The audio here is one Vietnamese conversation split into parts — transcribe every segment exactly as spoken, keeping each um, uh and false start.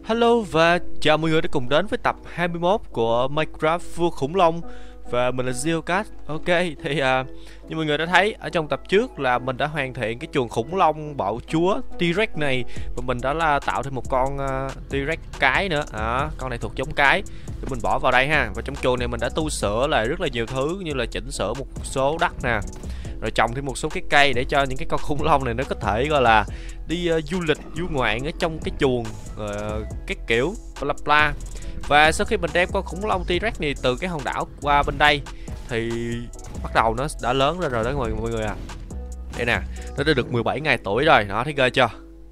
Hello và chào mọi người đã cùng đến với tập hai mươi mốt của Minecraft vua khủng long. Và mình là Geocat. Ok, thì uh, như mọi người đã thấy ở trong tập trước là mình đã hoàn thiện cái chuồng khủng long bạo chúa T-Rex này. Và mình đã là tạo thêm một con uh, T-Rex cái nữa à, con này thuộc giống cái để mình bỏ vào đây ha. Và trong chuồng này mình đã tu sửa lại rất là nhiều thứ, như là chỉnh sửa một số đất nè, rồi trồng thêm một số cái cây để cho những cái con khủng long này nó có thể gọi là đi uh, du lịch du ngoạn ở trong cái chuồng uh, cái kiểu bla bla. Và sau khi mình đem con khủng long T-Rex này từ cái hòn đảo qua bên đây thì bắt đầu nó đã lớn lên rồi đó mọi mọi người à. Đây nè, nó đã được mười bảy ngày tuổi rồi, đó thấy ghê chưa?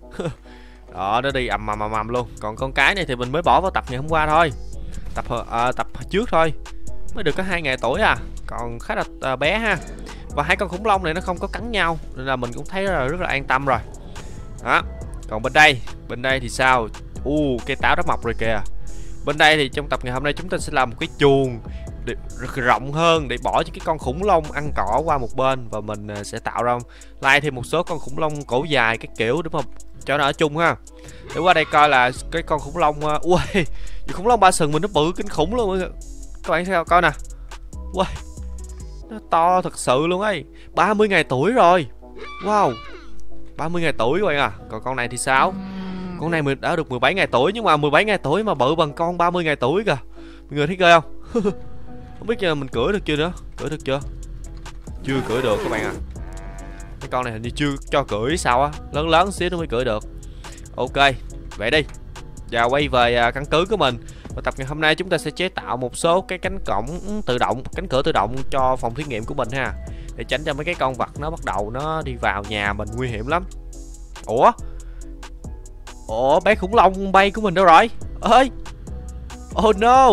Đó, nó đi ầm ầm ầm ầm luôn. Còn con cái này thì mình mới bỏ vào tập ngày hôm qua thôi, tập à, tập trước thôi, mới được có hai ngày tuổi à, còn khá là à, bé ha. Và hai con khủng long này nó không có cắn nhau nên là mình cũng thấy rất là, rất là an tâm rồi. Đó. Còn bên đây, bên đây thì sao? U, uh, cây táo đã mọc rồi kìa. Bên đây thì trong tập ngày hôm nay chúng ta sẽ làm một cái chuồng để, rộng hơn để bỏ cho cái con khủng long ăn cỏ qua một bên, và mình sẽ tạo ra lai thêm một số con khủng long cổ dài cái kiểu đúng không, cho nó ở chung ha. Để qua đây coi là cái con khủng long, ui, khủng long ba sừng mình nó bự kinh khủng luôn các bạn, sao coi nè, ui, nó to thật sự luôn ấy, ba mươi ngày tuổi rồi, wow, ba mươi ngày tuổi các bạn à. Còn con này thì sao? Con này mình đã được mười bảy ngày tuổi, nhưng mà mười bảy ngày tuổi mà bự bằng con ba mươi ngày tuổi kìa. Mọi người thấy ghê không? Không biết giờ mình cưỡi được chưa nữa? Cưỡi được chưa? Chưa cưỡi được các bạn à. Cái con này hình như chưa cho cưỡi sao á, lớn lớn xíu nó mới cưỡi được. Ok, vậy đi. Giờ quay về căn cứ của mình. Và tập ngày hôm nay chúng ta sẽ chế tạo một số cái cánh cổng tự động, cánh cửa tự động cho phòng thí nghiệm của mình ha, để tránh cho mấy cái con vật nó bắt đầu nó đi vào nhà mình, nguy hiểm lắm. Ủa? Ủa, bé khủng long bay của mình đâu rồi? Ơi, oh no.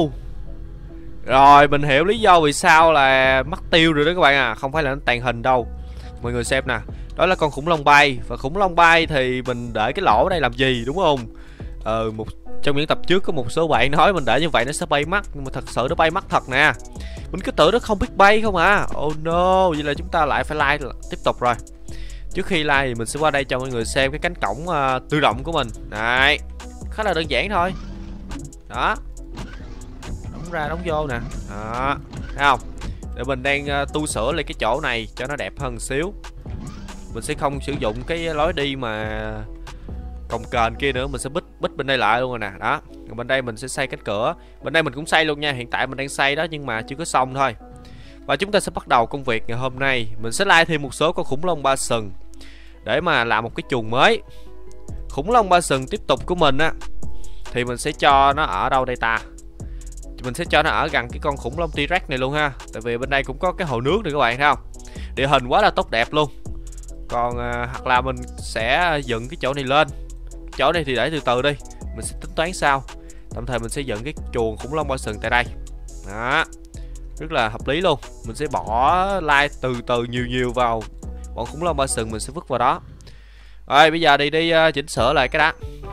Rồi, mình hiểu lý do vì sao là mất tiêu rồi đó các bạn à. Không phải là nó tàn hình đâu. Mọi người xem nè, đó là con khủng long bay. Và khủng long bay thì mình để cái lỗ ở đây làm gì đúng không? Ờ, một trong những tập trước có một số bạn nói mình để như vậy nó sẽ bay mất, nhưng mà thật sự nó bay mất thật nè. Mình cứ tưởng nó không biết bay không à. Oh no, vậy là chúng ta lại phải like tiếp tục rồi. Trước khi like thì mình sẽ qua đây cho mọi người xem cái cánh cổng uh, tự động của mình. Đấy, khá là đơn giản thôi. Đó, đóng ra đóng vô nè. Đó, thấy không? Để mình đang uh, tu sửa lại cái chỗ này cho nó đẹp hơn một xíu. Mình sẽ không sử dụng cái lối đi mà cồng kềnh kia nữa, mình sẽ bít bít bên đây lại luôn rồi nè. Đó, còn bên đây mình sẽ xây cánh cửa. Bên đây mình cũng xây luôn nha, hiện tại mình đang xây đó nhưng mà chưa có xong thôi. Và chúng ta sẽ bắt đầu công việc ngày hôm nay. Mình sẽ lai thêm một số con khủng long ba sừng để mà làm một cái chuồng mới. Khủng long ba sừng tiếp tục của mình á, thì mình sẽ cho nó ở đâu đây ta? Mình sẽ cho nó ở gần cái con khủng long T-Rex này luôn ha. Tại vì bên đây cũng có cái hồ nước này các bạn thấy không? Địa hình quá là tốt đẹp luôn. Còn à, hoặc là mình sẽ dựng cái chỗ này lên. Chỗ này thì để từ từ đi, mình sẽ tính toán sau. Tạm thời mình sẽ dựng cái chuồng khủng long ba sừng tại đây. Đó, rất là hợp lý luôn. Mình sẽ bỏ like từ từ nhiều nhiều vào bọn khủng long ba sừng, mình sẽ vứt vào đó. Rồi bây giờ đi đi uh, chỉnh sửa lại cái đó,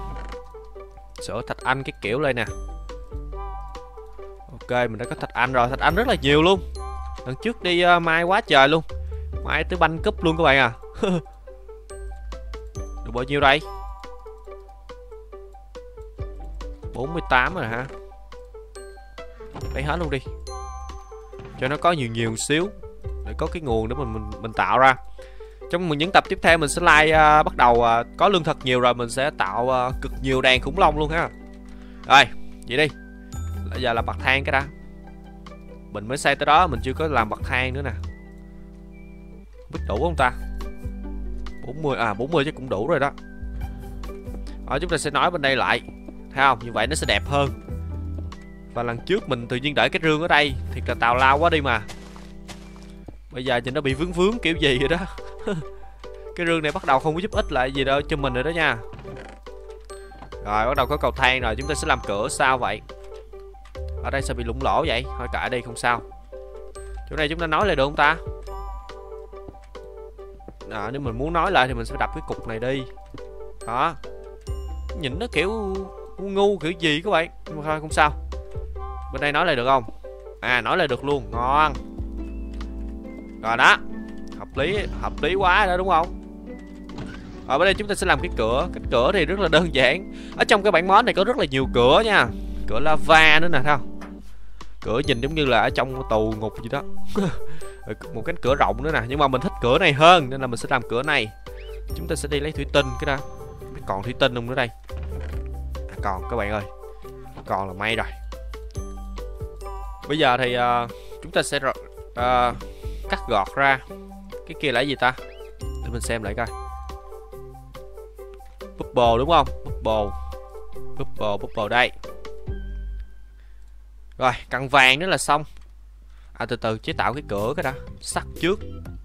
sửa thạch anh cái kiểu đây nè. Ok, mình đã có thạch anh rồi, thạch anh rất là nhiều luôn. Lần trước đi uh, mai quá trời luôn, mai tới banh cúp luôn các bạn à. Được bao nhiêu đây? bốn mươi tám rồi hả? Lấy hết luôn đi cho nó có nhiều nhiều một xíu, để có cái nguồn để mình mình, mình tạo ra. Trong những tập tiếp theo mình sẽ like uh, bắt đầu uh, có lương thực nhiều rồi mình sẽ tạo uh, cực nhiều đàn khủng long luôn ha. Rồi, vậy đi. Bây giờ là bậc thang cái đã. Mình mới xây tới đó, mình chưa có làm bậc thang nữa nè. Không biết đủ không ta? bốn mươi à, bốn mươi chắc cũng đủ rồi đó. Rồi chúng ta sẽ nói bên đây lại. Thấy không? Như vậy nó sẽ đẹp hơn. Và lần trước mình tự nhiên để cái rương ở đây thì là tào lao quá đi mà. Bây giờ nhìn nó bị vướng vướng kiểu gì rồi đó. Cái rương này bắt đầu không có giúp ích lại gì đâu cho mình rồi đó nha. Rồi bắt đầu có cầu thang rồi, chúng ta sẽ làm cửa sao vậy? Ở đây sao bị lủng lỗ vậy? Thôi cả đây không sao. Chỗ này chúng ta nói lại được không ta? À, nếu mình muốn nói lại thì mình sẽ đập cái cục này đi. Đó, nhìn nó kiểu ngu ngu kiểu gì các bạn, nhưng mà thôi không sao. Bên đây nói lại được không? À, nói lại được luôn, ngon. Rồi đó, hợp lý, hợp lý quá đó đúng không? Ở bên đây chúng ta sẽ làm cái cửa. Cái cửa thì rất là đơn giản. Ở trong cái bản mod này có rất là nhiều cửa nha. Cửa lava nữa nè, thấy không? Cửa nhìn giống như là ở trong tù ngục gì đó. Một cánh cửa rộng nữa nè. Nhưng mà mình thích cửa này hơn nên là mình sẽ làm cửa này. Chúng ta sẽ đi lấy thủy tinh cái đó. Còn thủy tinh không nữa đây? À, còn các bạn ơi. Còn là may rồi. Bây giờ thì uh, chúng ta sẽ uh, cắt gọt ra. Cái kia là gì ta? Để mình xem lại coi. Bubble đúng không? Bubble. Bubble, bubble đây. Rồi, cần vàng nữa là xong. À, từ từ chế tạo cái cửa cái đã. Sắt trước.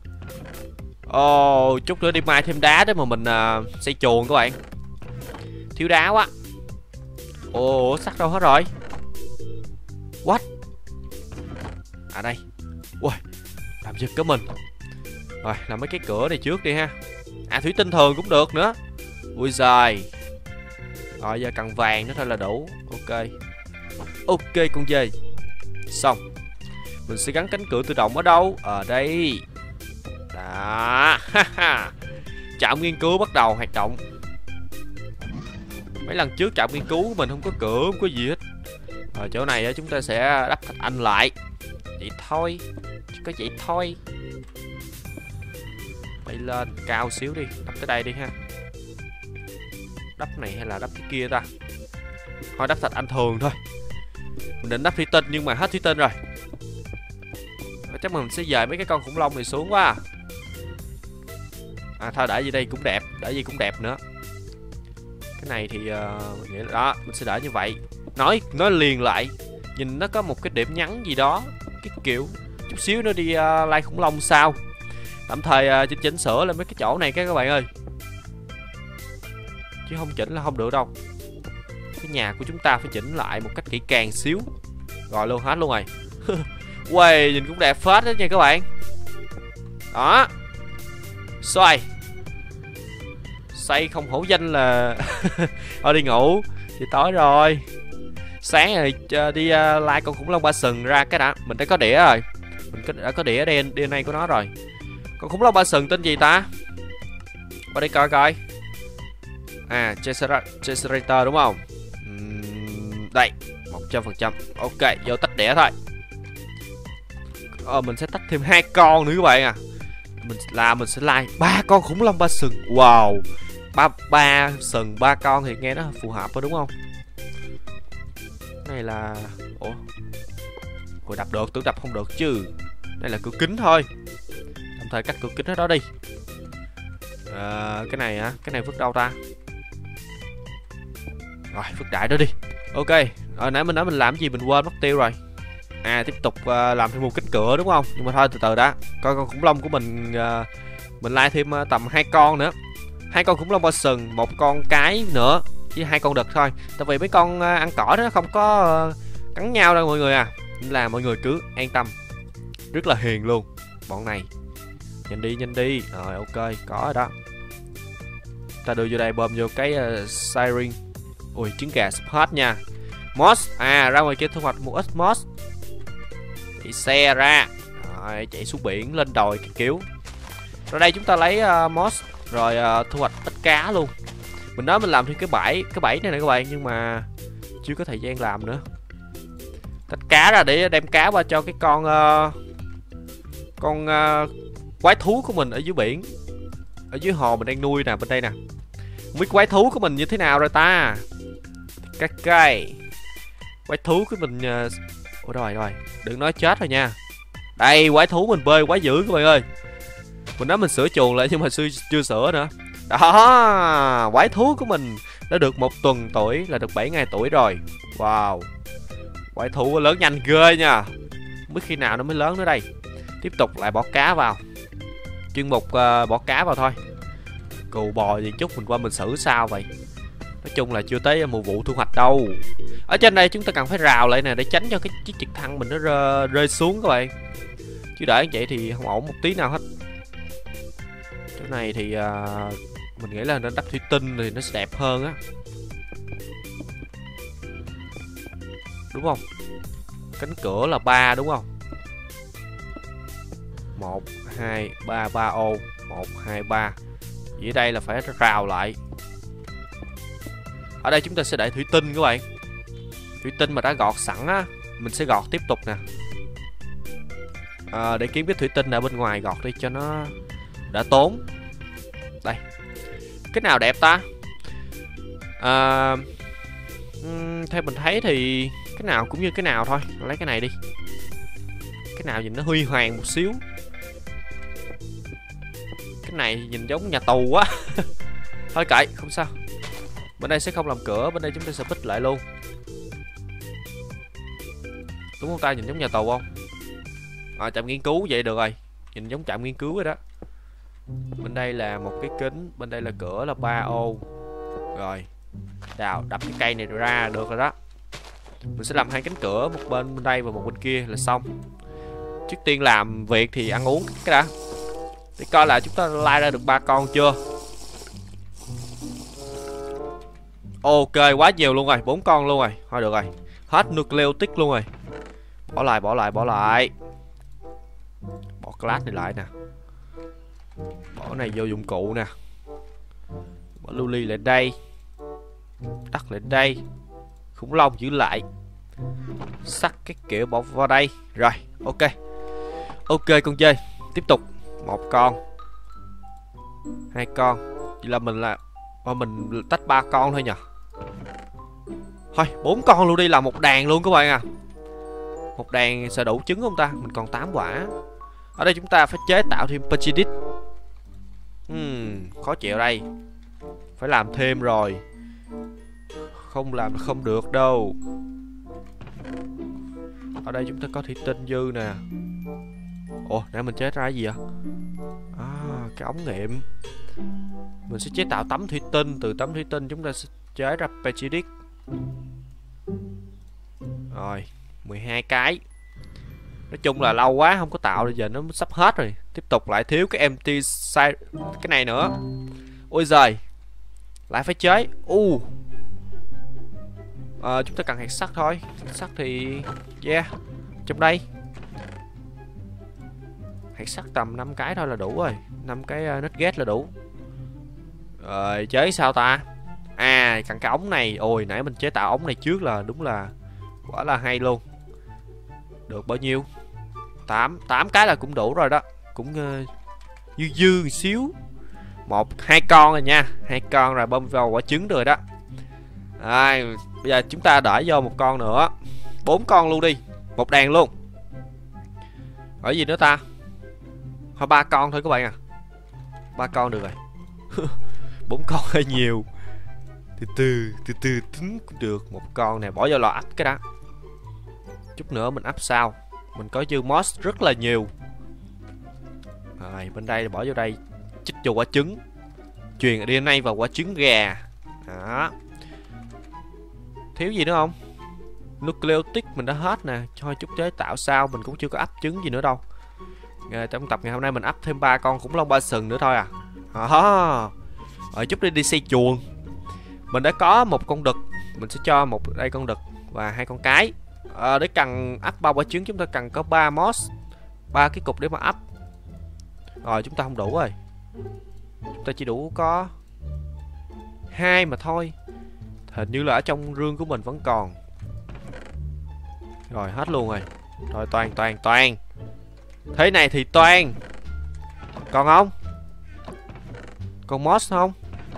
Ồ, oh, chút nữa đi mai thêm đá để mà mình uh, xây chuồng các bạn. Thiếu đá quá. Ồ, oh, sắt đâu hết rồi? What? À đây. Ui, làm giật cái mình. Rồi, làm mấy cái cửa này trước đi ha. À, thủy tinh thường cũng được nữa. Ui giời. Rồi, giờ cần vàng nữa thôi là đủ. Ok. Ok con dê. Xong. Mình sẽ gắn cánh cửa tự động ở đâu? Ở đây. Đó. Trạm nghiên cứu bắt đầu hoạt động. Mấy lần trước trạm nghiên cứu của mình không có cửa, không có gì hết. Ở chỗ này chúng ta sẽ đắp thạch anh lại. Vậy thôi. Chỉ có vậy thôi. Bay lên cao xíu đi. Đắp tới đây đi ha. Đắp này hay là đắp cái kia ta? Thôi đắp thạch anh thường thôi. Mình định đắp thủy tinh nhưng mà hết thủy tinh rồi. Chắc mình sẽ dời mấy cái con khủng long này xuống quá. À thôi để gì đây cũng đẹp. Để gì cũng đẹp nữa. Cái này thì uh, mình nghĩ là đó. Mình sẽ để như vậy. Nói nói liền lại. Nhìn nó có một cái điểm nhắn gì đó. Cái kiểu chút xíu nữa đi uh, like khủng long sao. Tạm thời uh, chỉnh chỉnh sửa lên mấy cái chỗ này các bạn ơi. Chứ không chỉnh là không được đâu. Cái nhà của chúng ta phải chỉnh lại một cách kỹ càng xíu. Rồi luôn hết luôn rồi. Uầy, nhìn cũng đẹp phết đó nha các bạn. Đó. Xoay. Xây không hổ danh là thôi đi ngủ. Thì tối rồi. Sáng rồi đi uh, like con khủng long ba sừng ra cái đã. Mình đã có đĩa rồi. Mình có, đã có đĩa đê en a của nó rồi. Con khủng long ba sừng tên gì ta? Qua đây coi coi. À, Cheserator đúng không? Uhm, đây, một trăm phần trăm. Ok, vô tách đĩa thôi. Ờ, mình sẽ tách thêm hai con nữa các bạn à. Mình là mình sẽ like ba con khủng long ba sừng. Wow. Ba ba sừng ba con thì nghe nó phù hợp đó đúng không? Cái này là ủa? Ủa đập được, tưởng đập không được chứ. Đây là cửa kính thôi. Tạm thời cắt cửa kính ở đó đi. À, cái này á, cái này vứt đâu ta? Rồi, vứt đại đó đi. Ok, hồi nãy mình nói mình làm gì mình quên mất tiêu rồi. À, tiếp tục uh, làm thêm một cánh cửa đúng không? Nhưng mà thôi từ từ đã. Coi con khủng long của mình uh, mình like thêm uh, tầm hai con nữa. Hai con khủng long ba sừng, một con cái nữa, với hai con đực thôi. Tại vì mấy con uh, ăn cỏ đó nó không có uh, cắn nhau đâu mọi người à. Nên là mọi người cứ an tâm. Rất là hiền luôn bọn này. Nhanh đi, nhanh đi. Rồi ok, có rồi đó. Ta đưa vô đây bơm vô cái uh, siren. Ui, trứng gà sắp hết nha. Moss, à ra ngoài kia thu hoạch một ít moss. Chạy xe ra. Rồi, chạy xuống biển, lên đồi cái kiểu. Rồi đây chúng ta lấy uh, moss. Rồi uh, thu hoạch ít cá luôn. Mình nói mình làm thêm cái bẫy Cái bẫy này nè các bạn. Nhưng mà chưa có thời gian làm nữa. Tách cá ra để đem cá qua cho cái con uh, Con uh, quái thú của mình ở dưới biển. Ở dưới hồ mình đang nuôi nè, bên đây nè. Không biết quái thú của mình như thế nào rồi ta. Cái cây quái thú của mình uh... ủa rồi rồi, đừng nói chết rồi nha. Đây, quái thú mình bơi quá dữ các bạn ơi. Mình nói mình sửa chuồng lại nhưng mà chưa, chưa sửa nữa. Đó, quái thú của mình đã được một tuần tuổi, là được bảy ngày tuổi rồi. Wow. Quái thú lớn nhanh ghê nha. Không biết khi nào nó mới lớn nữa đây. Tiếp tục lại bỏ cá vào. Chuyên mục uh, bỏ cá vào thôi. Cừu bò gì chút mình qua mình xử sao vậy. Nói chung là chưa tới mùa vụ thu hoạch đâu. Ở trên đây chúng ta cần phải rào lại nè, để tránh cho cái chiếc trực thăng mình nó rơi, rơi xuống các bạn. Chứ để như vậy thì không ổn một tí nào hết. Chỗ này thì uh, mình nghĩ là nên đắp thủy tinh thì nó sẽ đẹp hơn á. Đúng không? Cánh cửa là ba đúng không? Một, hai, ba, ba ô. Một, hai, ba. Vì ở đây là phải rào lại. Ở đây chúng ta sẽ để thủy tinh các bạn. Thủy tinh mà đã gọt sẵn á, mình sẽ gọt tiếp tục nè. À, để kiếm cái thủy tinh ở bên ngoài gọt đi cho nó đỡ tốn. Đây. Cái nào đẹp ta? À, um, theo mình thấy thì cái nào cũng như cái nào thôi. Lấy cái này đi. Cái nào nhìn nó huy hoàng một xíu. Cái này nhìn giống nhà tù quá. Thôi kệ, không sao. Bên đây sẽ không làm cửa, bên đây chúng ta sẽ bích lại luôn. Đúng không ta, nhìn giống nhà tù không? À, trạm nghiên cứu vậy được rồi. Nhìn giống trạm nghiên cứu rồi đó. Bên đây là một cái kính, bên đây là cửa là ba ô. Rồi. Đào, đập cái cây này ra được rồi đó. Mình sẽ làm hai cánh cửa, một bên bên đây và một bên kia là xong. Trước tiên làm việc thì ăn uống cái đã. Để coi là chúng ta lai ra được ba con chưa. Ok, quá nhiều luôn rồi, bốn con luôn rồi. Thôi được rồi. Hết nucleotic luôn rồi. Bỏ lại, bỏ lại, bỏ lại. Bỏ class này lại nè. Bỏ này vô dụng cụ nè. Bỏ lưu ly lại đây. Đất lại đây. Khủng long giữ lại. Sắt cái kiểu bỏ vào đây. Rồi, ok. Ok con chơi. Tiếp tục. Một con. Hai con. Vậy là mình là mà mình tách ba con thôi nhỉ. Thôi, bốn con luôn đi, là một đàn luôn các bạn à. Một đàn sẽ đủ trứng không ta? Mình còn tám quả. Ở đây chúng ta phải chế tạo thêm Pachydit. Hmm, khó chịu đây. Phải làm thêm rồi. Không làm không được đâu. Ở đây chúng ta có thủy tinh dư nè. Ồ, nãy mình chế ra cái gì vậy? À, cái ống nghiệm. Mình sẽ chế tạo tấm thủy tinh. Từ tấm thủy tinh chúng ta sẽ chế ra Pachydit. Rồi, mười hai cái. Nói chung là lâu quá không có tạo, bây giờ nó sắp hết rồi. Tiếp tục lại thiếu cái empty side, cái này nữa. Ôi giời. Lại phải chế. U. À, chúng ta cần hạt sắt thôi. Hạt sắt thì yeah, trong đây. Hạt sắt tầm năm cái thôi là đủ rồi. năm cái uh, nugget là đủ. Rồi chế sao ta? À, cần cái ống này. Ôi nãy mình chế tạo ống này trước là đúng là quả là hay luôn. Được bao nhiêu? tám, tám cái là cũng đủ rồi đó. Cũng uh, dư dư một xíu. Một, hai con rồi nha. Hai con rồi bơm vào quả trứng rồi đó. À, bây giờ chúng ta đợi vô một con nữa. Bốn con luôn đi. Một đàn luôn. Ở gì nữa ta? Thôi ba con thôi các bạn à. Ba con được rồi. Bốn con hơi nhiều. Từ từ, từ từ tính cũng được. Một con này bỏ vô lò ấp cái đó. Chút nữa mình ấp sao. Mình có dư moss rất là nhiều. Rồi bên đây bỏ vô đây. Chích vô quả trứng. Truyền đê en a vào quả trứng gà. Đó. Thiếu gì nữa không? Nucleotic mình đã hết nè. Cho chút chế tạo sao. Mình cũng chưa có ấp trứng gì nữa đâu. Trong tập ngày hôm nay mình ấp thêm ba con khủng long ba sừng nữa thôi à. Đó. Rồi chút đi đi xây chuồng. Mình đã có một con đực. Mình sẽ cho một đây con đực và hai con cái. À, để cần ấp ba quả trứng chúng ta cần có ba moss, ba cái cục để mà ấp. Rồi chúng ta không đủ rồi. Chúng ta chỉ đủ có hai mà thôi. Hình như là ở trong rương của mình vẫn còn. Rồi hết luôn rồi. Rồi toàn toàn toàn. Thế này thì toàn. Còn không? Còn moss không?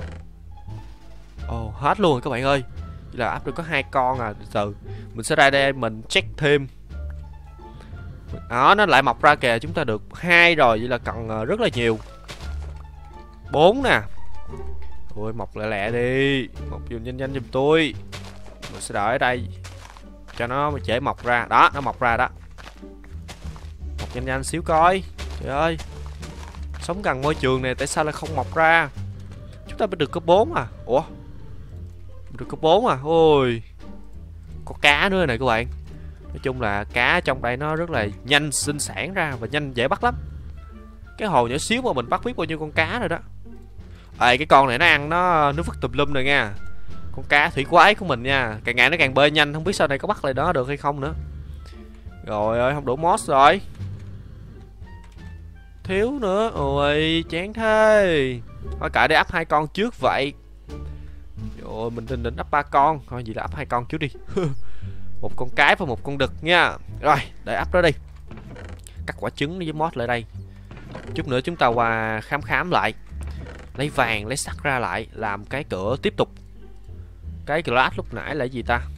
Ồ, hết luôn rồi các bạn ơi. Chỉ là ấp được có hai con à. Từ mình sẽ ra đây mình check thêm. Đó, nó lại mọc ra kìa. Chúng ta được hai rồi. Vậy là cần rất là nhiều. Bốn nè. Ôi mọc lẹ lẹ đi. Mọc dùm nhanh nhanh giùm tôi. Mình sẽ đợi ở đây cho nó dễ mọc ra. Đó, nó mọc ra đó. Mọc nhanh nhanh xíu coi. Trời ơi. Sống gần môi trường này tại sao lại không mọc ra? Chúng ta mới được có bốn à. Ủa, được có bốn à. Ôi, có cá nữa này các bạn. Nói chung là cá trong đây nó rất là nhanh sinh sản ra và nhanh dễ bắt lắm. Cái hồ nhỏ xíu mà mình bắt biết bao nhiêu con cá rồi đó. Ê, cái con này nó ăn nó nó vứt tùm lum rồi nha. Con cá thủy quái của mình nha. Càng ngày nó càng bơi nhanh. Không biết sau này có bắt lại đó được hay không nữa. Rồi ơi, không đủ moss rồi. Thiếu nữa. Ôi chán thế. Thôi kệ để ấp hai con trước vậy. Rồi mình định định ấp ba con. Thôi vậy là ấp hai con trước đi. Một con cái và một con đực nha. Rồi để ấp đó đi. Cắt quả trứng với mod lại đây. Chút nữa chúng ta qua khám khám lại. Lấy vàng lấy sắt ra lại. Làm cái cửa tiếp tục. Cái glass lúc nãy là gì ta?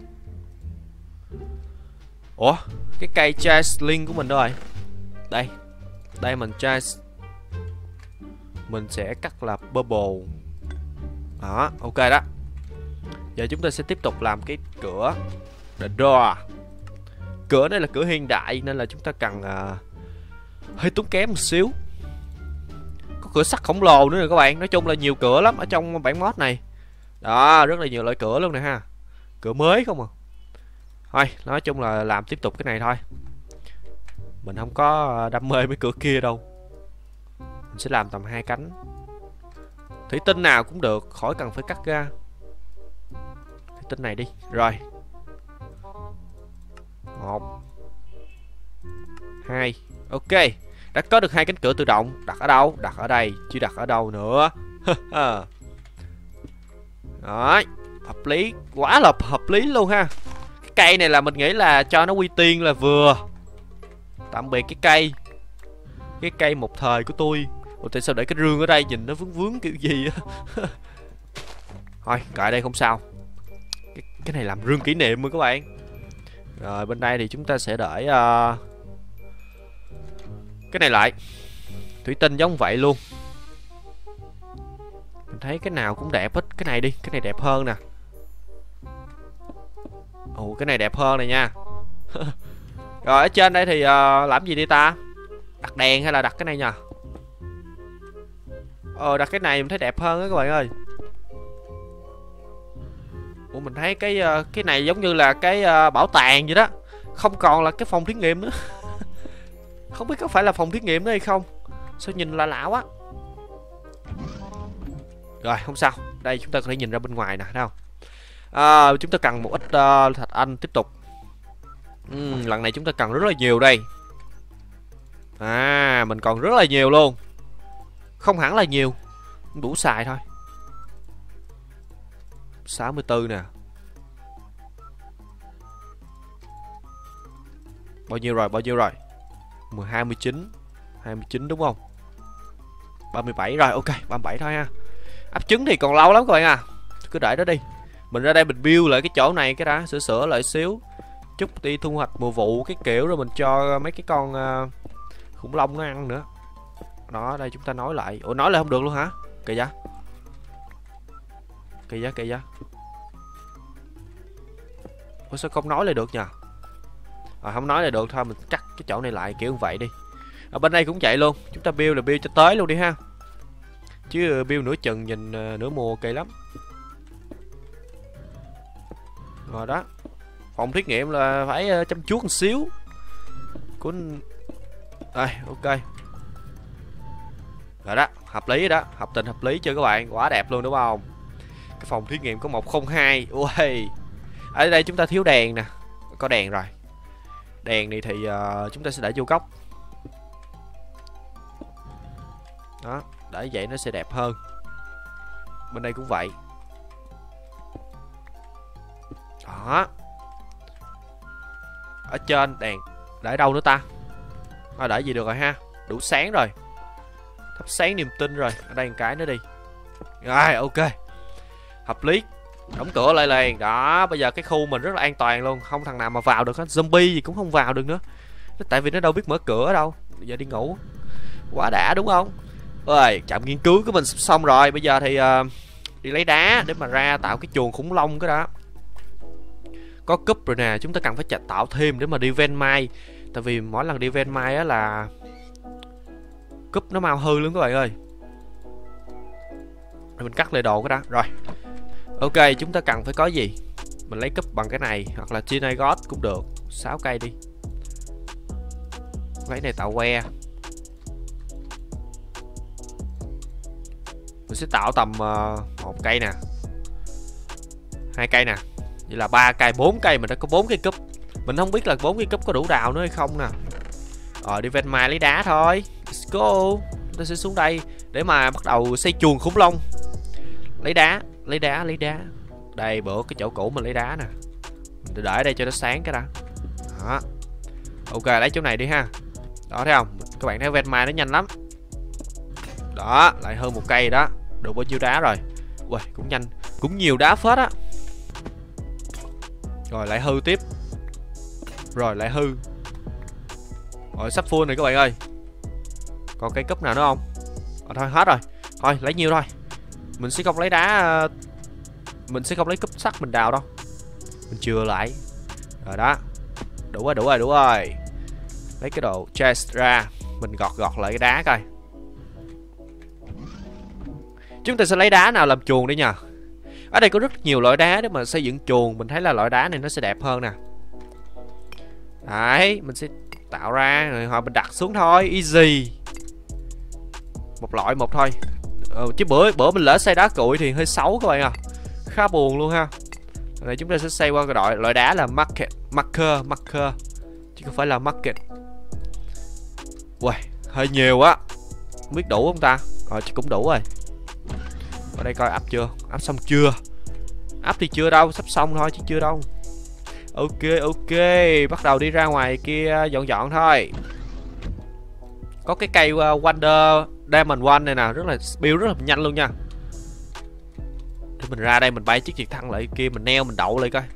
Ủa cái cây jasmine của mình đâu rồi? Đây. Đây mình jas. Mình sẽ cắt là bubble. Đó ok đó. Giờ chúng ta sẽ tiếp tục làm cái cửa the door. Cửa này là cửa hiện đại nên là chúng ta cần uh, hơi tốn kém một xíu. Có cửa sắt khổng lồ nữa nè các bạn. Nói chung là nhiều cửa lắm ở trong bản mod này. Đó rất là nhiều loại cửa luôn nè ha. Cửa mới không à. Thôi nói chung là làm tiếp tục cái này thôi. Mình không có đam mê mấy cửa kia đâu. Mình sẽ làm tầm hai cánh. Thủy tinh nào cũng được, khỏi cần phải cắt ra. Thủy tinh này đi. Rồi. Một hai. Ok. Đã có được hai cánh cửa tự động. Đặt ở đâu? Đặt ở đây. Chứ đặt ở đâu nữa. Đó. Hợp lý. Quá là hợp lý luôn ha. Cái cây này là mình nghĩ là cho nó quy tiên là vừa. Tạm biệt cái cây. Cái cây một thời của tôi. Ủa tại sao để cái rương ở đây nhìn nó vướng vướng kiểu gì á. Thôi kệ đây không sao. Cái, cái này làm rương kỷ niệm rồi các bạn. Rồi bên đây thì chúng ta sẽ để uh, cái này lại. Thủy tinh giống vậy luôn. Mình thấy cái nào cũng đẹp hết. Cái này đi, cái này đẹp hơn nè. Ồ cái này đẹp hơn này nha. Rồi ở trên đây thì uh, làm gì đi ta? Đặt đèn hay là đặt cái này nha? Ờ đặt cái này mình thấy đẹp hơn á các bạn ơi. Ủa mình thấy cái uh, cái này giống như là cái uh, bảo tàng vậy đó. Không còn là cái phòng thí nghiệm nữa. Không biết có phải là phòng thí nghiệm nữa hay không. Sao nhìn lạ lạ quá. Rồi không sao. Đây chúng ta có thể nhìn ra bên ngoài nè, thấy không? À, chúng ta cần một ít uh, thạch anh tiếp tục. uhm, Lần này chúng ta cần rất là nhiều đây. À mình còn rất là nhiều luôn. Không hẳn là nhiều, đủ xài thôi. Sáu mươi tư nè. Bao nhiêu rồi, bao nhiêu rồi? Hai mươi chín. Hai mươi chín đúng không? Ba mươi bảy rồi, ok, ba mươi bảy thôi ha. Ấp trứng thì còn lâu lắm các bạn à. Cứ để đó đi. Mình ra đây mình build lại cái chỗ này cái đã. Sửa sửa lại xíu. Chút đi thu hoạch mùa vụ cái kiểu. Rồi mình cho mấy cái con uh, khủng long nó ăn nữa. Đó đây chúng ta nói lại. Ủa nói lại không được luôn hả? Kìa giá. Kìa giá kìa giá. Ủa sao không nói lại được nhờ? À không nói lại được thôi. Mình cắt cái chỗ này lại kiểu như vậy đi. Ở bên đây cũng vậy luôn. Chúng ta build là build cho tới luôn đi ha. Chứ build nửa chừng nhìn uh, nửa mùa kỳ lắm. Rồi đó. Phòng thí nghiệm là phải uh, chăm chút một xíu. Của... Đây ok. Rồi đó, hợp lý đó, hợp tình hợp lý cho các bạn, quá đẹp luôn đúng không? Cái phòng thí nghiệm có một không hai. Ui. Ở đây chúng ta thiếu đèn nè. Có đèn rồi. Đèn này thì uh, chúng ta sẽ để vô góc. Đó, để vậy nó sẽ đẹp hơn. Bên đây cũng vậy. Đó. Ở trên đèn để đâu nữa ta? À, để gì được rồi ha. Đủ sáng rồi. Thắp sáng niềm tin rồi. Ở đây một cái nữa đi. Rồi ok. Hợp lý. Đóng cửa lại liền. Đó. Bây giờ cái khu mình rất là an toàn luôn. Không thằng nào mà vào được hết. Zombie gì cũng không vào được nữa. Tại vì nó đâu biết mở cửa đâu. Bây giờ đi ngủ. Quá đã đúng không? Ơi, trạm nghiên cứu của mình xong rồi. Bây giờ thì uh, đi lấy đá để mà ra tạo cái chuồng khủng long cái đó. Có cúp rồi nè. Chúng ta cần phải chặt tạo thêm để mà đi ven mai. Tại vì mỗi lần đi ven mai á là cúp nó mau hư luôn các bạn ơi. Rồi mình cắt lại đồ cái đó. Rồi ok, chúng ta cần phải có gì? Mình lấy cúp bằng cái này. Hoặc là China God cũng được. Sáu cây đi. Lấy này tạo que. Mình sẽ tạo tầm uh, một cây nè, hai cây nè. Vậy là ba cây, bốn cây. Mình đã có bốn cây cúp. Mình không biết là bốn cây cúp có đủ đào nữa hay không nè. Ờ đi ven mai lấy đá thôi. Let's go. Chúng ta sẽ xuống đây. để mà bắt đầu xây chuồng khủng long. Lấy đá, lấy đá, lấy đá. Đây, bữa cái chỗ cũ mình lấy đá nè. Mình để ở đây cho nó sáng cái đã. Đó. Ok, lấy chỗ này đi ha. Đó, thấy không? Các bạn thấy ven mai nó nhanh lắm. Đó, lại hơn một cây đó. Được bao nhiêu đá rồi? Ui, cũng nhanh. Cũng nhiều đá phết á. Rồi, lại hư tiếp. Rồi, lại hư. Rồi, sắp full này các bạn ơi. Còn cây cúp nào nữa không? À, thôi, hết rồi. Thôi, lấy nhiêu thôi. Mình sẽ không lấy đá. Mình sẽ không lấy cúp sắt mình đào đâu. Mình chừa lại. Rồi đó. Đủ rồi, đủ rồi, đủ rồi. Lấy cái đồ chest ra. Mình gọt gọt lại cái đá coi. Chúng ta sẽ lấy đá nào làm chuồng đi nha. Ở đây có rất nhiều loại đá để mà xây dựng chuồng. Mình thấy là loại đá này nó sẽ đẹp hơn nè. Đấy, mình sẽ tạo ra rồi hồi mình đặt xuống thôi, easy. Một loại một thôi. ờ, Chứ bữa bữa mình lỡ xây đá cuội thì hơi xấu các bạn à. Khá buồn luôn ha. Này chúng ta sẽ xây qua cái loại loại đá là market, marker, marker chứ không phải là market. Uầy, hơi nhiều á. Không biết đủ không ta? Rồi chứ cũng đủ rồi. Ở đây coi áp chưa? Áp xong chưa? Áp thì chưa đâu, sắp xong thôi chứ chưa đâu. Ok, ok, bắt đầu đi ra ngoài kia dọn dọn thôi. Có cái cây uh, Wonder Diamond One này nè, rất là build rất là nhanh luôn nha. Để mình ra đây mình bay chiếc trực thăng lại kia, mình neo mình đậu lại coi.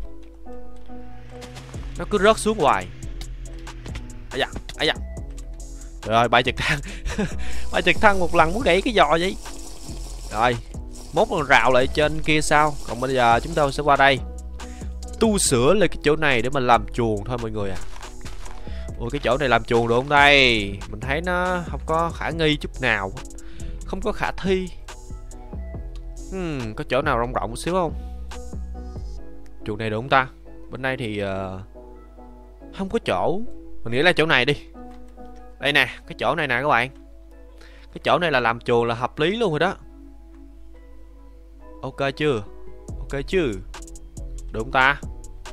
Nó cứ rớt xuống hoài. Ây da, ây da. Rồi bay trực thăng. Bay trực thăng một lần muốn gãy cái giò vậy. Rồi, mốt còn rào lại trên kia sao. Còn bây giờ chúng ta sẽ qua đây tu sửa lên cái chỗ này để mình làm chuồng thôi mọi người à. Ui, cái chỗ này làm chuồng được không đây? Mình thấy nó không có khả nghi chút nào. Không có khả thi. hmm, Có chỗ nào rộng rộng một xíu không? Chuồng này được không ta? Bên đây thì uh, không có chỗ. Mình nghĩ là chỗ này đi. Đây nè, cái chỗ này nè các bạn. Cái chỗ này là làm chuồng là hợp lý luôn rồi đó. Ok chưa? Ok chưa? Được không ta?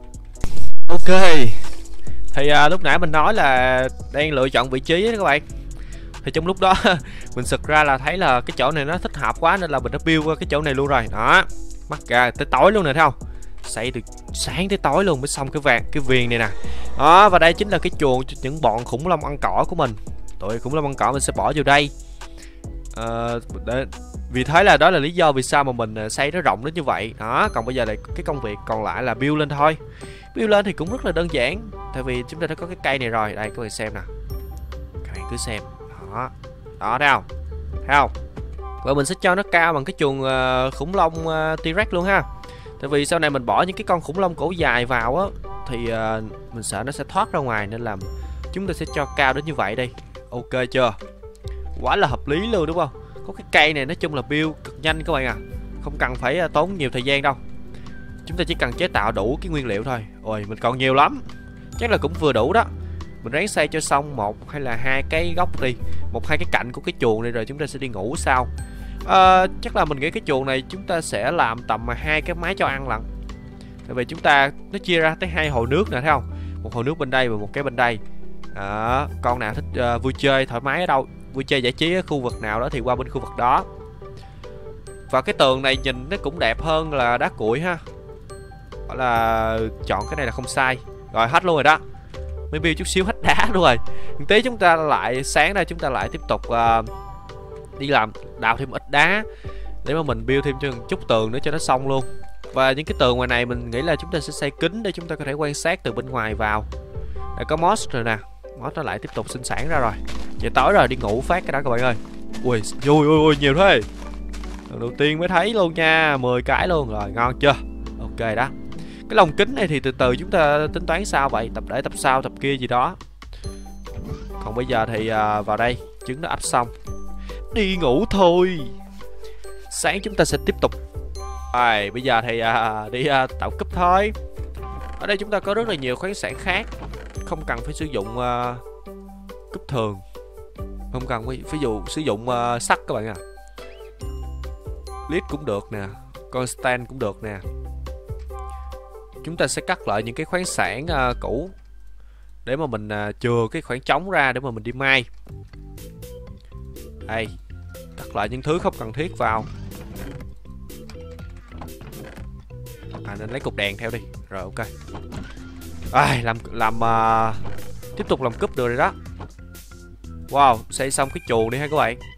Ok. Thì à, lúc nãy mình nói là đang lựa chọn vị trí đó các bạn. Thì trong lúc đó mình sực ra là thấy là cái chỗ này nó thích hợp quá nên là mình đã build qua cái chỗ này luôn rồi. Đó, mắc ra tới tối luôn nè, thấy không? Xây từ sáng tới tối luôn mới xong cái vàng cái viền này nè. Đó, và đây chính là cái chuồng cho những bọn khủng long ăn cỏ của mình. Tụi khủng long ăn cỏ mình sẽ bỏ vào đây. À, để, vì thế là đó là lý do vì sao mà mình xây nó rộng đến như vậy. Đó, còn bây giờ là cái công việc còn lại là build lên thôi. Build lên thì cũng rất là đơn giản. Tại vì chúng ta đã có cái cây này rồi. Đây các bạn xem nè. Các bạn cứ xem. Đó, đó thấy không? Thấy không? Và mình sẽ cho nó cao bằng cái chuồng uh, khủng long uh, T-Rex luôn ha. Tại vì sau này mình bỏ những cái con khủng long cổ dài vào á thì uh, mình sợ nó sẽ thoát ra ngoài nên là chúng ta sẽ cho cao đến như vậy đi. Ok chưa? Quá là hợp lý luôn đúng không? Có cái cây này nói chung là build cực nhanh các bạn à. Không cần phải uh, tốn nhiều thời gian đâu. Chúng ta chỉ cần chế tạo đủ cái nguyên liệu thôi. Ôi mình còn nhiều lắm. Chắc là cũng vừa đủ đó. Mình ráng xây cho xong một hay là hai cái góc đi, một hai cái cạnh của cái chuồng này rồi chúng ta sẽ đi ngủ sau. À, chắc là mình nghĩ cái chuồng này chúng ta sẽ làm tầm hai cái máy cho ăn lận. Tại vì chúng ta nó chia ra tới hai hồ nước nè, thấy không? Một hồ nước bên đây và một cái bên đây. À, con nào thích uh, vui chơi thoải mái ở đâu, vui chơi giải trí ở khu vực nào đó thì qua bên khu vực đó. Và cái tường này nhìn nó cũng đẹp hơn là đá cuội ha. Gọi là chọn cái này là không sai. Rồi hết luôn rồi đó. Mới build chút xíu hết đá luôn rồi. Thực tế chúng ta lại sáng ra chúng ta lại tiếp tục uh, đi làm đào thêm ít đá để mà mình build thêm cho một chút tường nữa cho nó xong luôn. Và những cái tường ngoài này mình nghĩ là chúng ta sẽ xây kính để chúng ta có thể quan sát từ bên ngoài vào. Đã có moss rồi nè. Moss nó lại tiếp tục sinh sản ra rồi. Giờ tối rồi đi ngủ phát cái đó các bạn ơi. Ui ui ui, ui nhiều thế. Lần đầu tiên mới thấy luôn nha. Mười cái luôn rồi, ngon chưa? Ok đó. Cái lồng kính này thì từ từ chúng ta tính toán sao vậy? Tập để tập sau, tập kia gì đó. Còn bây giờ thì uh, vào đây. Trứng nó ấp xong. Đi ngủ thôi. Sáng chúng ta sẽ tiếp tục. Rồi, bây giờ thì uh, đi uh, tạo cúp thôi. Ở đây chúng ta có rất là nhiều khoáng sản khác. Không cần phải sử dụng uh, cúp thường. Không cần phải ví dụ sử dụng uh, sắt các bạn à. Lít cũng được nè. Constant cũng được nè. Chúng ta sẽ cắt lại những cái khoáng sản uh, cũ để mà mình uh, chừa cái khoảng trống ra để mà mình đi mai. Đây. cắt lại những thứ không cần thiết vào. À, nên lấy cục đèn theo đi. Rồi ok. À, làm làm uh, tiếp tục làm cúp được rồi đó. Wow, xây xong cái chuồng đi ha các bạn.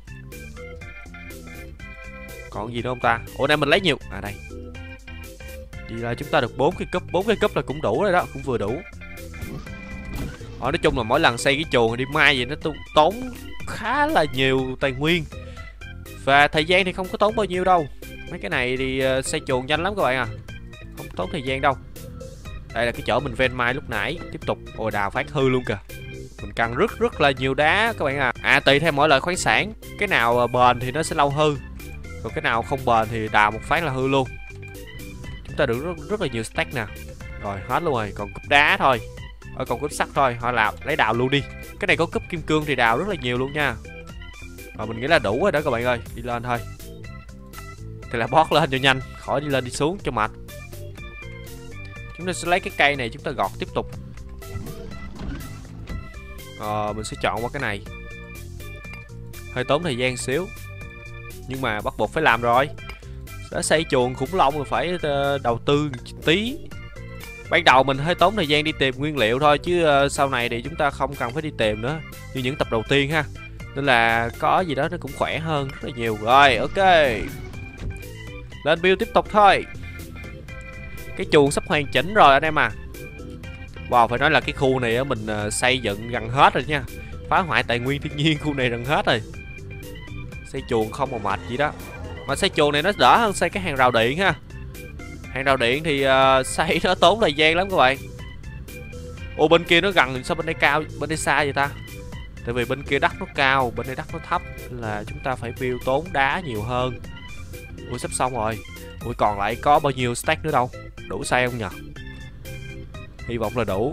Còn gì nữa không ta? Ủa, đây mình lấy nhiều. À đây. Vậy là chúng ta được bốn cái cúp, bốn cái cúp là cũng đủ rồi đó, cũng vừa đủ. Ờ, nói chung là mỗi lần xây cái chuồng đi mai vậy nó tốn khá là nhiều tài nguyên. Và thời gian thì không có tốn bao nhiêu đâu. Mấy cái này thì uh, xây chuồng nhanh lắm các bạn à. Không tốn thời gian đâu. Đây là cái chỗ mình ven mai lúc nãy. Tiếp tục. Ôi, đào phát hư luôn kìa. Mình cần rất rất là nhiều đá các bạn à. À, tùy theo mỗi loại khoáng sản. Cái nào bền thì nó sẽ lâu hư. Còn cái nào không bền thì đào một phát là hư luôn. Chúng ta được rất, rất là nhiều stack nè. Rồi hết luôn rồi. Còn cúp đá thôi. Ở còn cúp sắt thôi. Họ làm lấy đào luôn đi. Cái này có cúp kim cương thì đào rất là nhiều luôn nha. Rồi mình nghĩ là đủ rồi đó các bạn ơi. Đi lên thôi. Thì là bót lên cho nhanh. Khỏi đi lên đi xuống cho mệt. Chúng ta sẽ lấy cái cây này chúng ta gọt tiếp tục. Ờ, mình sẽ chọn qua cái này. Hơi tốn thời gian xíu. Nhưng mà bắt buộc phải làm rồi. Đã xây chuồng khủng long rồi phải đầu tư tí. Ban đầu mình hơi tốn thời gian đi tìm nguyên liệu thôi. Chứ sau này thì chúng ta không cần phải đi tìm nữa. Như những tập đầu tiên ha. Nên là có gì đó nó cũng khỏe hơn rất là nhiều. Rồi ok. Lên build tiếp tục thôi. Cái chuồng sắp hoàn chỉnh rồi anh em à. Wow, phải nói là cái khu này mình xây dựng gần hết rồi nha. Phá hoại tài nguyên thiên nhiên khu này gần hết rồi. Xây chuồng không mà mệt gì đó. Mà xây chuồng này nó đỡ hơn xây cái hàng rào điện ha. Hàng rào điện thì uh, xây nó tốn thời gian lắm các bạn. Ồ, bên kia nó gần, sao bên đây cao, bên đây xa vậy ta? Tại vì bên kia đất nó cao, bên đây đất nó thấp. Là chúng ta phải build tốn đá nhiều hơn. Ui, sắp xong rồi. Ui, còn lại có bao nhiêu stack nữa đâu. Đủ xây không nhờ? Hy vọng là đủ.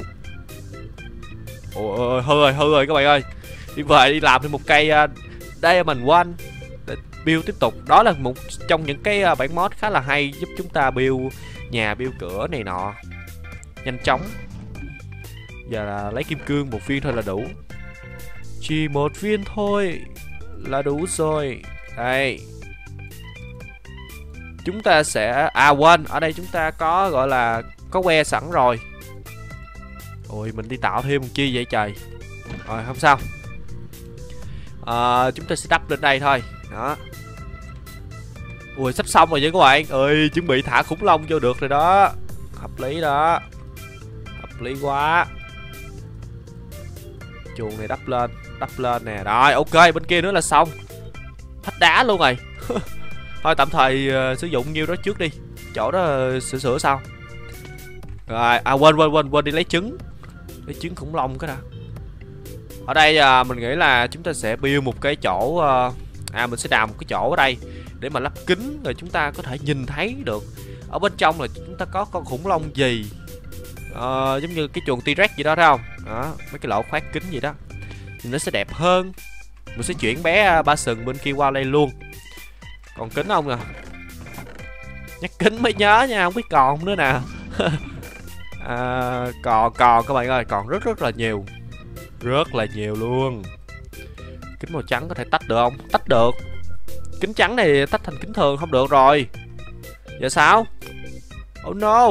Ôi, hư rồi, hư rồi các bạn ơi. Đi về đi làm thêm một cây uh, Diamond One để build tiếp tục. Đó là một trong những cái uh, bản mod khá là hay, giúp chúng ta build nhà, build cửa này nọ nhanh chóng. Giờ là lấy kim cương một viên thôi là đủ. Chỉ một viên thôi là đủ rồi. Đây. Chúng ta sẽ... À quên, ở đây chúng ta có gọi là có que sẵn rồi. Ôi, mình đi tạo thêm một chi vậy trời. Rồi, không sao. À, chúng ta sẽ đắp lên đây thôi. Đó. Ui, sắp xong rồi chứ các bạn. Ơi, chuẩn bị thả khủng long vô được rồi đó. Hợp lý đó. Hợp lý quá. Chuồng này đắp lên. Đắp lên nè. Rồi, ok, bên kia nữa là xong. Hết đá luôn rồi. Thôi tạm thời uh, sử dụng nhiêu đó trước đi. Chỗ đó uh, sửa sửa sau. Rồi, à quên quên quên quên đi lấy trứng. Lấy trứng khủng long cái đã. Ở đây uh, mình nghĩ là chúng ta sẽ build một cái chỗ uh, à mình sẽ đào một cái chỗ ở đây để mà lắp kính rồi chúng ta có thể nhìn thấy được ở bên trong là chúng ta có con khủng long gì. Uh, giống như cái chuồng T-Rex gì đó thấy không? Đó, mấy cái lỗ khoét kính gì đó. Thì nó sẽ đẹp hơn. Mình sẽ chuyển bé ba sừng bên kia qua đây luôn. Còn kính không à? Nhắc kính mới nhớ nha, không biết còn nữa nè. À, còn còn các bạn ơi, còn rất rất là nhiều. Rất là nhiều luôn. Kính màu trắng có thể tách được không? Tách được. Kính trắng này tách thành kính thường không được rồi. Giờ sao? Oh no.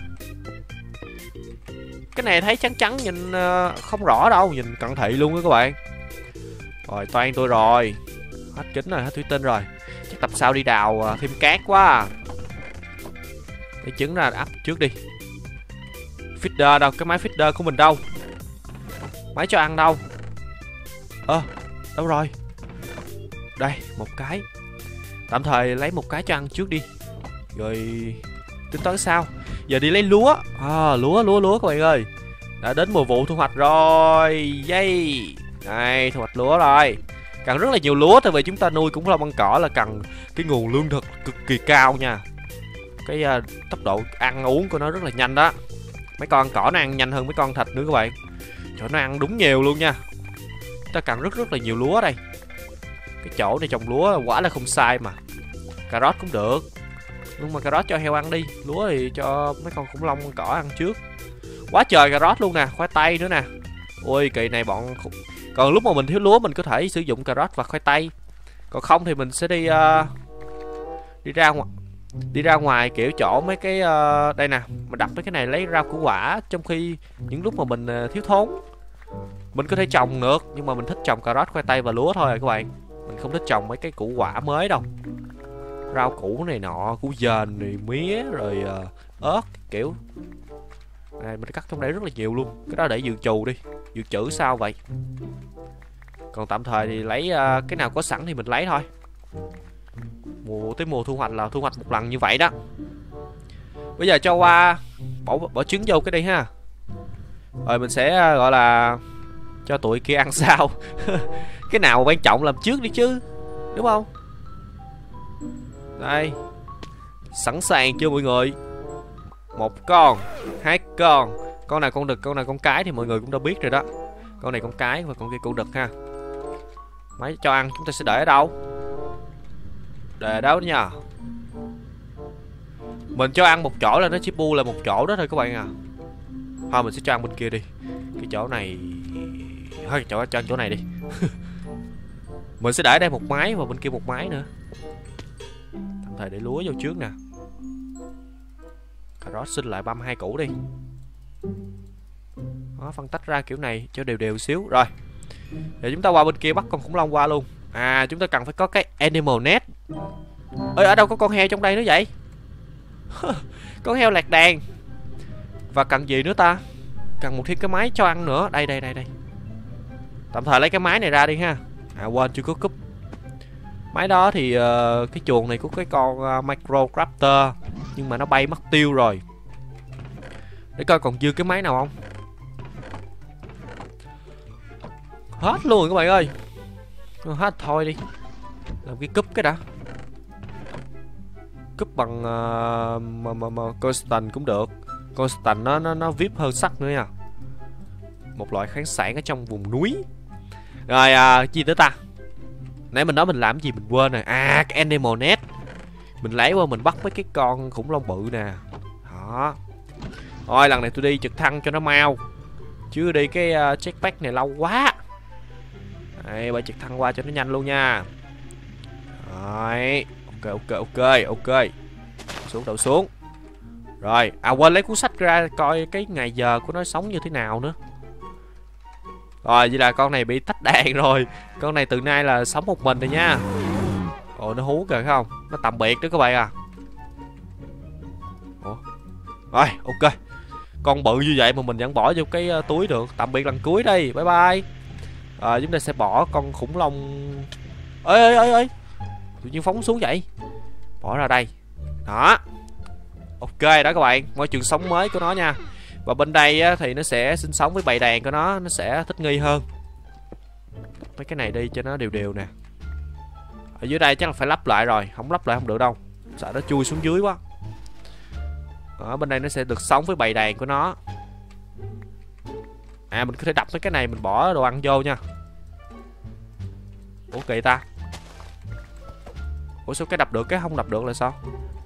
Cái này thấy trắng trắng nhìn không rõ đâu. Nhìn cận thị luôn á các bạn. Rồi, toan tôi rồi. Hết kính rồi, hết thủy tinh rồi. Chắc tập sau đi đào thêm cát quá. Lấy trứng ra ấp trước đi. Feeder đâu? Cái máy feeder của mình đâu? Máy cho ăn đâu? Ơ, à, đâu rồi? Đây, một cái. Tạm thời lấy một cái cho ăn trước đi. Rồi tính toán sao? Giờ đi lấy lúa. À, lúa, lúa, lúa các bạn ơi. Đã đến mùa vụ thu hoạch rồi. Yay. Đây, thu hoạch lúa rồi. Cần rất là nhiều lúa. Tại vì chúng ta nuôi khủng long ăn cỏ là cần cái nguồn lương thực cực kỳ cao nha. Cái uh, tốc độ ăn uống của nó rất là nhanh đó. Mấy con ăn cỏ nó ăn nhanh hơn mấy con thịt nữa các bạn. Cho nó ăn đúng nhiều luôn nha. Chúng ta cần rất rất là nhiều lúa đây. Cái chỗ này trồng lúa quả là không sai mà. Cà rốt cũng được. Nhưng mà cà rốt cho heo ăn đi. Lúa thì cho mấy con khủng long ăn cỏ ăn trước. Quá trời cà rốt luôn nè. Khoai tây nữa nè. Ôi kỳ này bọn... Còn lúc mà mình thiếu lúa mình có thể sử dụng cà rốt và khoai tây. Còn không thì mình sẽ đi uh, đi ra ngoài, đi ra ngoài kiểu chỗ mấy cái uh, đây nè, mình đặt mấy cái này lấy rau củ quả, trong khi những lúc mà mình uh, thiếu thốn mình có thể trồng được, nhưng mà mình thích trồng cà rốt, khoai tây và lúa thôi các bạn. Mình không thích trồng mấy cái củ quả mới đâu, rau củ này nọ, củ dền này, mía rồi uh, ớt kiểu này. Mình cắt trong đây rất là nhiều luôn, cái đó để dự trù đi, dự trữ sao vậy. Còn tạm thời thì lấy uh, cái nào có sẵn thì mình lấy thôi. Mùa tới mùa thu hoạch là thu hoạch một lần như vậy đó. Bây giờ cho qua bỏ bỏ trứng vô cái đi ha. Rồi mình sẽ uh, gọi là cho tụi kia ăn sau. Cái nào quan trọng làm trước đi chứ, đúng không? Đây, sẵn sàng chưa mọi người? Một con, hai con. Con này con đực, con này con cái thì mọi người cũng đã biết rồi đó. Con này con cái và con kia con đực ha. Máy cho ăn chúng ta sẽ để ở đâu? Để ở đâu nha. Mình cho ăn một chỗ là nó chỉ bu là một chỗ đó thôi các bạn à. Thôi mình sẽ cho ăn bên kia đi. Cái chỗ này thôi chỗ cho ăn chỗ này đi. Mình sẽ để ở đây một máy và bên kia một máy nữa. Tạm thời để lúa vô trước nè. Cà rốt xin lại ba mươi hai củ đi. Đó, phân tách ra kiểu này cho đều đều xíu. Rồi để chúng ta qua bên kia bắt con khủng long qua luôn. À chúng ta cần phải có cái animal net. Ơi ở đâu có con heo trong đây nữa vậy? Con heo lạc đàn. Và cần gì nữa ta? Cần một thêm cái máy cho ăn nữa. Đây đây đây đây. Tạm thời lấy cái máy này ra đi ha. À quên chưa có cúp. Máy đó thì uh, cái chuồng này có cái con uh, Microcrafter, nhưng mà nó bay mất tiêu rồi. Để coi còn dư cái máy nào không. Hết luôn rồi các bạn ơi. Hết thôi đi. Làm cái cúp cái đã. Cúp bằng uh, mà, mà, mà, Constant cũng được. Constant nó nó nó vip hơn sắt nữa nha. Một loại khoáng sản ở trong vùng núi. Rồi uh, gì nữa ta? Nãy mình nói mình làm gì mình quên rồi. À cái animal net. Mình lấy qua mình bắt mấy cái con khủng long bự nè. Đó. Rồi lần này tôi đi trực thăng cho nó mau, chứ đi cái uh, jetpack này lâu quá. Đây bay trực thăng qua cho nó nhanh luôn nha. Rồi ok ok ok ok. Xuống đầu xuống. Rồi à quên lấy cuốn sách ra coi cái ngày giờ của nó sống như thế nào nữa. Rồi vậy là con này bị tách đàn rồi. Con này từ nay là sống một mình rồi nha. Ồ nó hú kìa không? Nó tạm biệt đó các bạn à. Ủa? Rồi ok. Con bự như vậy mà mình vẫn bỏ vô cái uh, túi được. Tạm biệt lần cuối đi. Bye bye. À, chúng ta sẽ bỏ con khủng long. Ơi ơi ơi ơi. Tự nhiên phóng xuống vậy. Bỏ ra đây. Đó. Ok đó các bạn. Môi trường sống mới của nó nha. Và bên đây á, thì nó sẽ sinh sống với bầy đàn của nó. Nó sẽ thích nghi hơn. Mấy cái này đi cho nó đều đều nè. Ở dưới đây chắc là phải lắp lại rồi. Không lắp lại không được đâu. Sợ nó chui xuống dưới quá. Ở bên đây nó sẽ được sống với bầy đàn của nó. À mình có thể đập mấy cái này mình bỏ đồ ăn vô nha. Ủa kỳ ta. Ủa sao cái đập được cái không đập được là sao?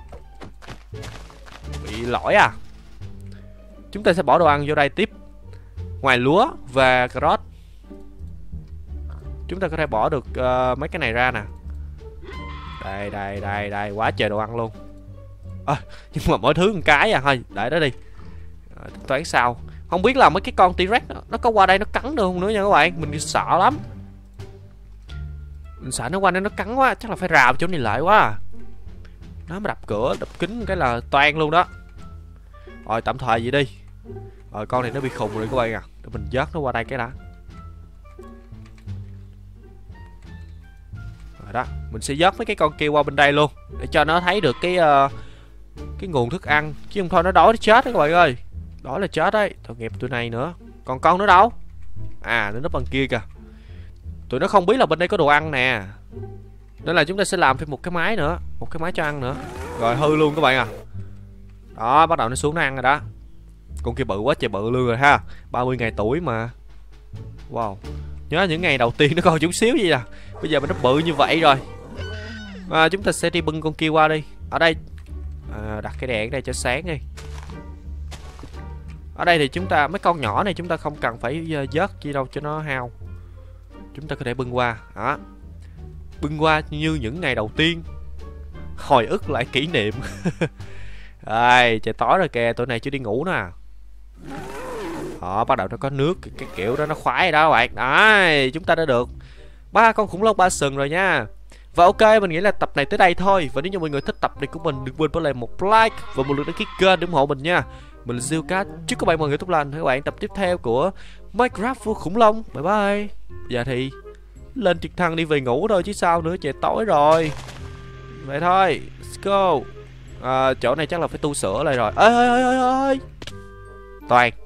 Bị lỗi à. Chúng ta sẽ bỏ đồ ăn vô đây tiếp. Ngoài lúa và cà rốt, chúng ta có thể bỏ được uh, mấy cái này ra nè. Đây đây đây đây. Quá trời đồ ăn luôn à, nhưng mà mỗi thứ một cái à. Thôi để đó đi à, toán sao. Không biết là mấy cái con T-Rex nó, nó có qua đây nó cắn được không nữa nha các bạn. Mình sợ lắm. Mình sợ nó qua đây nó cắn quá. Chắc là phải rào chỗ này lại quá à. Nó mà đập cửa đập kính cái là toan luôn đó. Rồi tạm thời vậy đi. Rồi con này nó bị khùng rồi các bạn à. Để mình vớt nó qua đây cái đã. Rồi đó. Mình sẽ vớt mấy cái con kia qua bên đây luôn. Để cho nó thấy được cái uh, cái nguồn thức ăn. Chứ không thôi nó đói nó chết đó các bạn ơi. Đói là chết đấy. Tội nghiệp tụi này nữa. Còn con nữa đâu? À nó núp bằng kia kìa. Tụi nó không biết là bên đây có đồ ăn nè. Nên là chúng ta sẽ làm thêm một cái máy nữa. Một cái máy cho ăn nữa. Rồi hư luôn các bạn à. Đó bắt đầu nó xuống nó ăn rồi đó. Con kia bự quá trời bự luôn rồi ha. ba mươi ngày tuổi mà. Wow. Nhớ những ngày đầu tiên nó còn chút xíu gì à. Bây giờ mà nó bự như vậy rồi. À, chúng ta sẽ đi bưng con kia qua đi. Ở đây à, đặt cái đèn đây cho sáng đi. Ở đây thì chúng ta mấy con nhỏ này chúng ta không cần phải vớt chi đâu cho nó hao. Chúng ta có thể bưng qua. Đó. bưng qua như những ngày đầu tiên, hồi ức lại kỷ niệm. Đây, trời tối rồi kìa, tụi này chưa đi ngủ nè. Họ bắt đầu nó có nước, cái, cái kiểu đó nó khoái rồi đó các bạn. Đấy, chúng ta đã được ba con khủng long ba sừng rồi nha. Và ok, mình nghĩ là tập này tới đây thôi. Và nếu như mọi người thích tập này của mình, đừng quên bỏ lại một like và một lượt đăng ký kênh để ủng hộ mình nha. Mình là Zillcat, chúc các bạn mọi người tốt lành. Các bạn tập tiếp theo của Minecraft vua khủng long. Bye bye. Giờ thì lên trực thăng đi về ngủ thôi chứ sao nữa, trời tối rồi. Vậy thôi, let's go. À, chỗ này chắc là phải tu sửa lại rồi. Ê ê ê ê ê Toàn,